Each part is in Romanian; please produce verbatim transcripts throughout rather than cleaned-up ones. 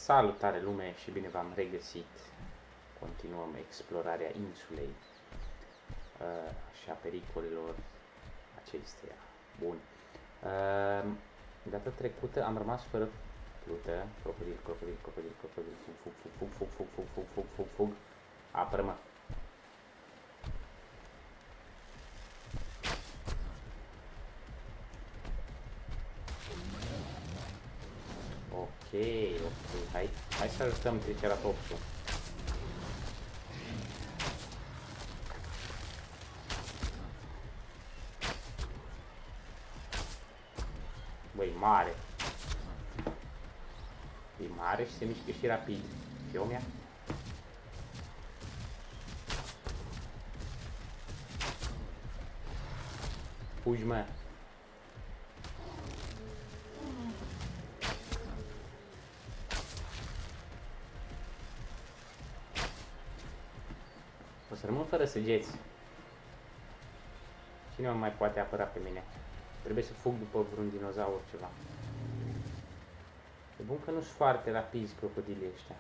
Salutare lume și bine v-am regăsit. Continuăm explorarea insulei uh, și a pericolelor acesteia. Bun. Uh, data trecută am rămas fără plută. Crocodil, crocodil, crocodil, crocodil. Fug, fug, fug, fug, fug, fug, fug, fug, fug, fug. Apără-mă. Ok, ok. Hai, hai să ajutăm Triceratopsul. Băi, mare. E mare și se mișcă și rapid. Fiomia? Fugi, mă. O să rămân fără săgeți. Cine mă mai poate apăra pe mine? Trebuie să fug după vreun dinozaur ceva. E bun că nu sunt foarte rapizi crocodilii ăștia.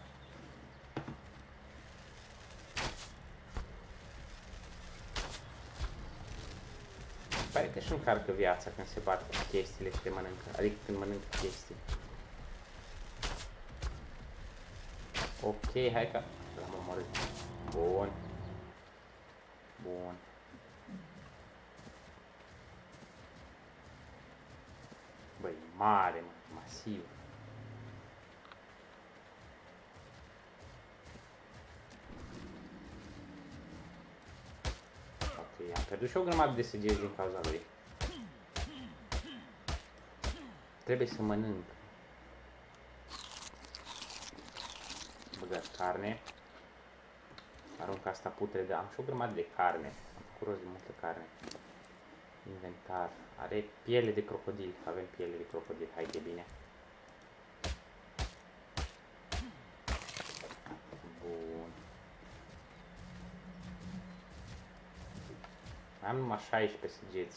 Pare că își încarcă viața când se bat cu chestiile și le mănâncă. Adică când mănâncă chestii. Ok, hai că l-am omorât. Bun. Bun. Băi, mare, mă, masiv. Ok, am pierdut și o grămadă de săgeți din cauza lui. Trebuie să mănânc. Băgat carne. Arunc asta putredă. Am și o grămadă de carne. Am făcut rost de multă carne. Inventar. Are piele de crocodil. Avem piele de crocodil. Hai, de bine. Bun. Am numai șaisprezece săgeți.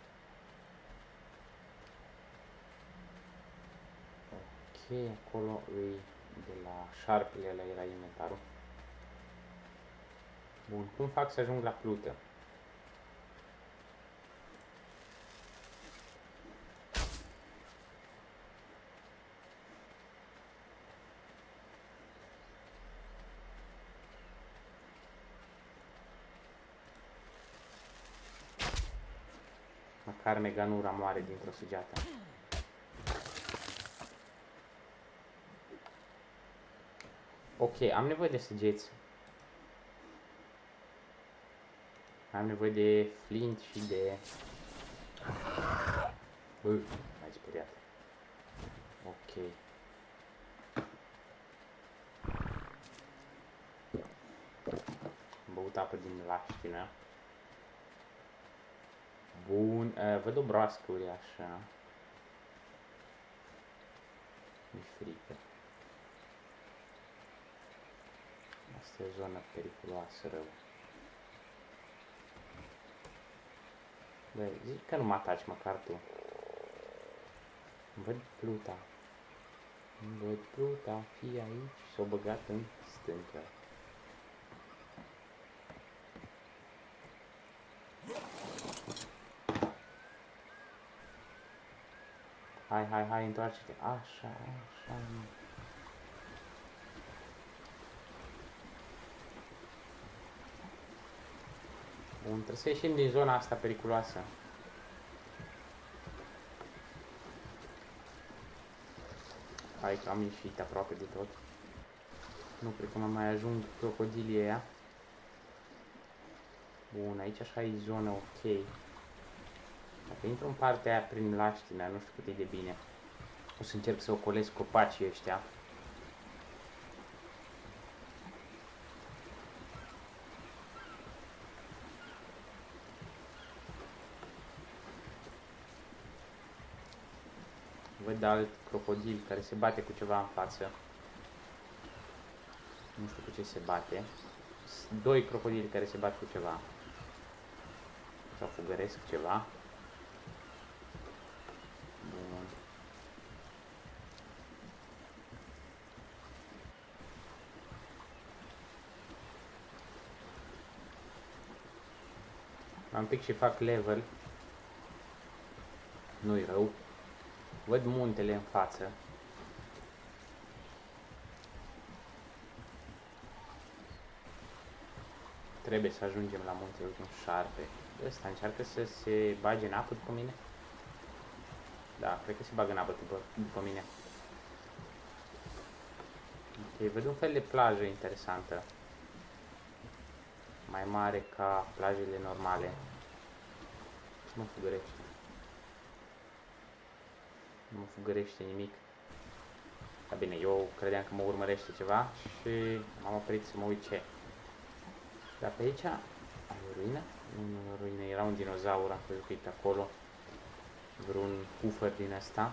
Ok, acolo e de la șarpele ăla era inventarul. Bun, cum fac să ajung la plută? Măcar Meganura moare dintr-o săgeată. Ok, am nevoie de săgeți. Am nevoie de flint și de... Bă, m-ai speriat. Ok. Am băut apă din laștină. Bun, uh, văd o broască uriașă. Mi-e frică. Asta e o zonă periculoasă rău. Băi, zic că nu mă ataci măcar tu. Îmi văd pluta. Îmi văd pluta, fie aici, s-o băgat în stâncă. Hai, hai, hai, întoarce-te. Așa, așa. Bun, trebuie să ieșim din zona asta periculoasă. Hai că am ieșit aproape de tot. Nu cred că mă mai ajung crocodilii aia. Bun, aici așa e zona ok. Dacă intru în partea aia prin laștina, nu știu cât e de bine. O să încerc să ocolesc copacii ăștia. Văd alt crocodil care se bate cu ceva în față. Nu știu cu ce se bate. Doi crocodili care se bat cu ceva. Sau fugăresc ceva. Bun. Am pic și fac level. Nu-i rău. Văd muntele în față. Trebuie să ajungem la muntele cu un șarpe. Ăsta încearcă să se bage în apă după mine? Da, cred că se bagă în apă după, după mine. Ok, văd un fel de plajă interesantă. Mai mare ca plajele normale. Nu mă fugărește. Nu mă fugărește nimic. Dar bine, eu credeam că mă urmărește ceva și m-am oprit să mă uit ce. Dar pe aici ai o ruină? Nu, nu, o ruină, era un dinozaur, am crezut că e pe acolo. Vreun pufăr din ăsta.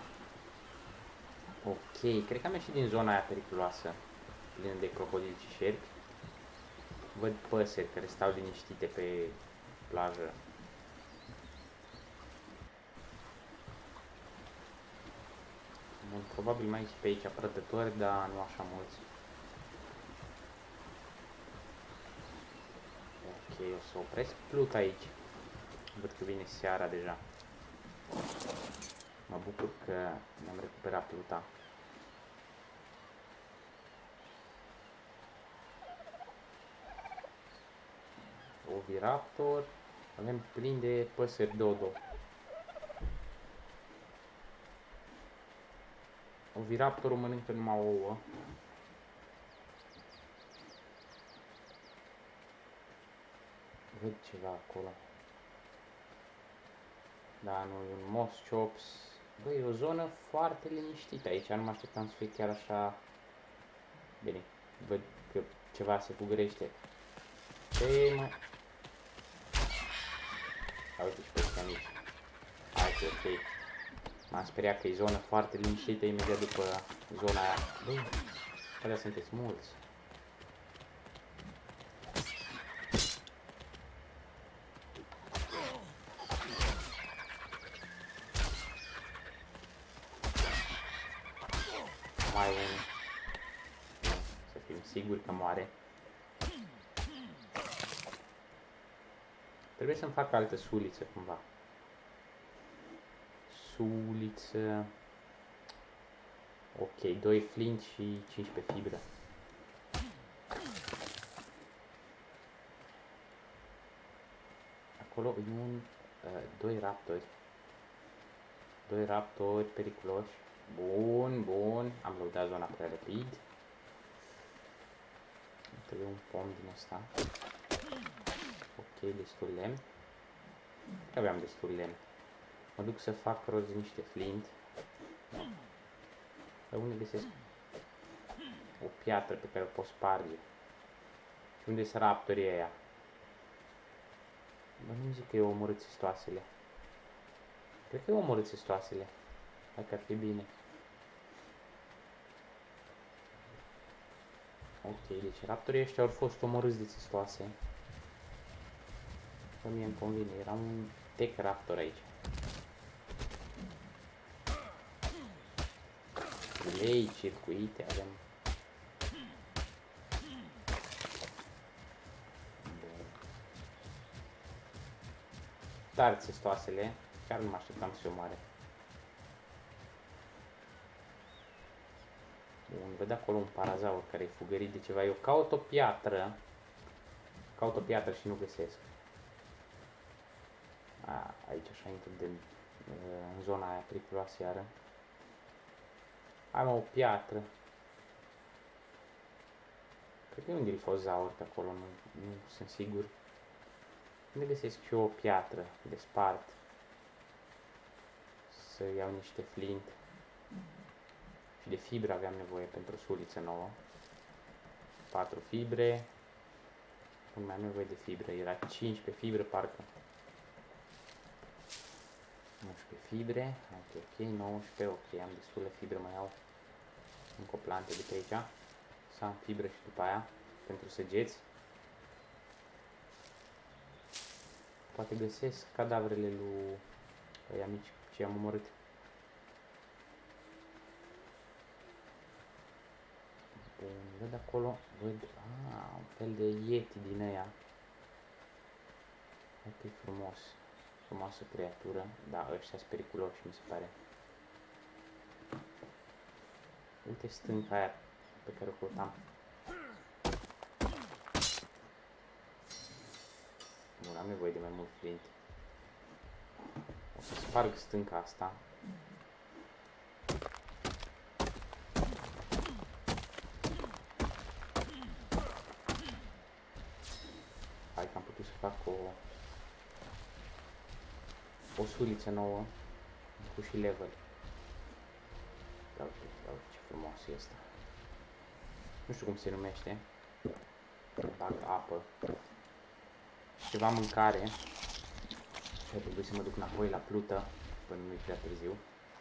Ok, cred că am ieșit din zona aia periculoasă, plină de crocodili și șerpi. Văd păsări care stau liniștite pe plajă. Bun, probabil mai și pe aici prădători, dar nu așa mulți. Ok, o să opresc pluta aici. Văd că vine seara deja. Mă bucur că mi-am recuperat pluta. Oviraptor. Avem plin de păsări dodo. Oviraptorul mănâncă numai ouă. Văd ceva acolo. Da, nu, e un Moschops. Băi, e o zonă foarte liniștită aici, nu mă așteptam să fie chiar așa. Bine, văd că ceva se fugărește. Ce mă... A, uite și pe ăștia mici. Hai că ok. M-am speriat că e zonă foarte liniștită imediat după zona aia. Băi, alea sunteți mulți. Mai un. Să fim siguri că moare. Trebuie să-mi fac altă suliță cumva. Suliță. Ok, doi flint și cincisprezece fibră. Acolo e un... Uh, doi raptori. Doi raptori periculoși. Bun, bun. Am loadat zona prea rapid. Trebuie un pom din asta. Ok, destul lemn. Că aveam destul lemn. Mă duc să fac rost de niște flint. Dar unde găsesc o piatră pe care o pot sparge? Și unde sunt raptorii aia? Bă, nu zic că eu omorât țistoasele. Cred că eu omorât țistoasele. Hai că ar fi bine. Ok, deci raptorii ăștia au fost omorâți de țistoase. Că mie îmi convine, era un tech raptor aici. Ulei, circuite, avem. Tare țistoasele, chiar nu mă așteptam să o mare. Bun, văd acolo un parazaur care e fugărit de ceva. Eu caut o piatră. Caut o piatră și nu găsesc. A, aici așa intru de, în zona aia periculoasă iară. Am o piatră. Cred că e un glifozaur pe acolo, nu, nu sunt sigur. Unde găsesc și eu o piatră de spart? Să iau niște flint. Și de fibre aveam nevoie pentru o suliță nouă. patru fibre. Nu mai am nevoie de fibre, era cincisprezece fibre parcă. nouăsprezece fibre, ok, ok, nouăsprezece, ok, am destule fibre, mai iau încă o plantă de pe aici. Să am fibre și după aia, pentru săgeți. Poate găsesc cadavrele lui ăia mici ce am omorât. Bun, văd acolo, văd, ah, un fel de yeti din ăia. Hai că e frumos. Frumoasă creatură. Da, ăștia sunt periculoși, mi se pare. Uite stânca aia pe care o căutam. Bun, am nevoie de mai mult flint. O să sparg stânca asta. Hai că am putut să fac o o suliță nouă cu și level. Da, uite, da, uite ce frumos e asta. Nu știu cum se numește. Bag apă. Ceva mâncare. Și ar trebui să mă duc înapoi la plută până nu-i prea târziu.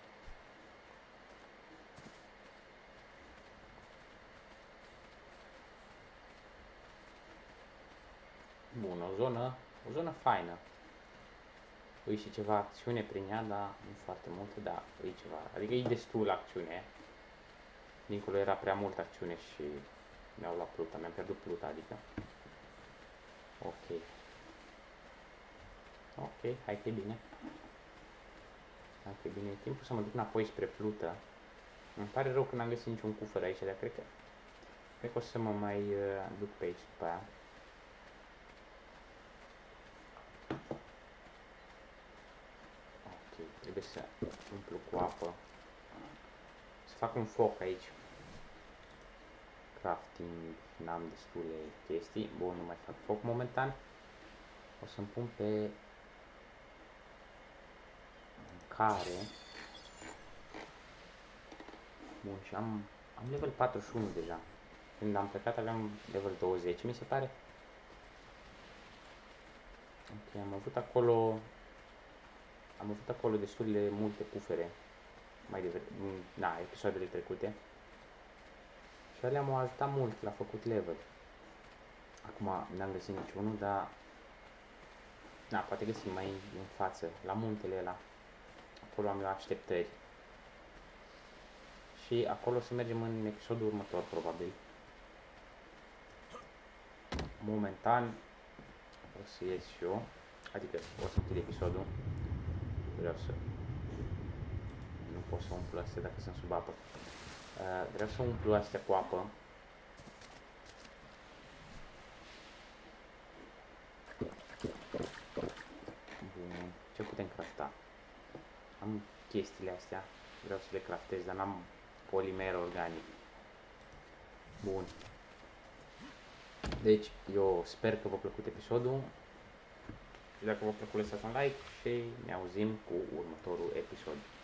Bun, o zonă, o zonă faină. E și ceva acțiune prin ea, dar nu foarte multe, dar e ceva. Adică e destul acțiune. Dincolo era prea mult acțiune și mi-au luat pluta, mi-am pierdut pluta, adică. Ok. Ok, hai că e bine. Hai că e bine. E timpul să mă duc înapoi spre plută. Îmi pare rău că n-am găsit niciun cufăr aici, dar cred că cred că o să mă mai uh, duc pe aici după aia. Ok, trebuie să umplu cu apă. Să fac un foc aici. Crafting, n-am destule chestii. Bun, nu mai fac foc momentan. O să-mi pun pe mâncare. Bun, și am, am level patruzeci și unu deja. Când am plecat aveam level douăzeci, mi se pare. Ok, am avut acolo am avut acolo destul de multe cufere mai devreme, na, episoadele trecute. Și alea m-au ajutat mult la făcut level. Acum n-am găsit niciunul, dar na, poate găsim mai în față, la muntele ăla. Acolo am eu așteptări. Și acolo o să mergem în episodul următor, probabil. Momentan o să ies și eu, adică o să închid episodul. Vreau să... Nu pot să umplu astea dacă sunt sub apă. Uh, vreau să umplu astea cu apă. Bun. Ce putem crafta? Am chestiile astea. Vreau să le craftez, dar n-am polimer organic. Bun. Deci, eu sper că v-a plăcut episodul. Și dacă v-a plăcut, lăsați un like și ne auzim cu următorul episod.